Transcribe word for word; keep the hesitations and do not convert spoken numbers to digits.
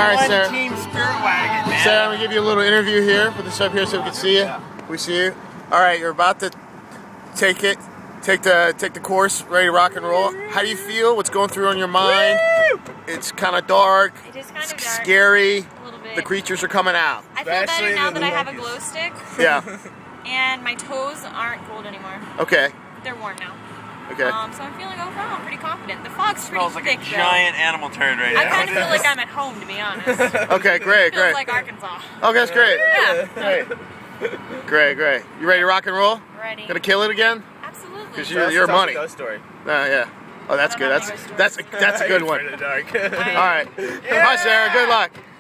right, one Sarah. team spirit wagon, man. Sarah, I'm gonna give you a little interview here. Put this up here so we can see you. We see you. All right, you're about to take it, take the take the course, ready to rock and roll. How do you feel? What's going through on your mind? It's kind of dark. It is kind of dark. Scary. A little bit. The creatures are coming out. I feel better now that I have a glow stick. Yeah. And my toes aren't cold anymore. Okay. They're warm now. Okay. Um, so I'm feeling overall pretty confident. The fog's pretty Smells like thick, a giant though. animal turd right I now. kind of feel like I'm at home, to be honest. Okay, great, Feels great. like Arkansas. Okay, that's great. Yeah. Great. Great, great. You ready to rock and roll? Ready. Gonna kill it again? Absolutely. Because you're, you're money. Ghost story. Uh, yeah. Oh, that's I good. don't That's have any that's a, that's a good one. In the dark. All right. Bye, Sarah. Good luck.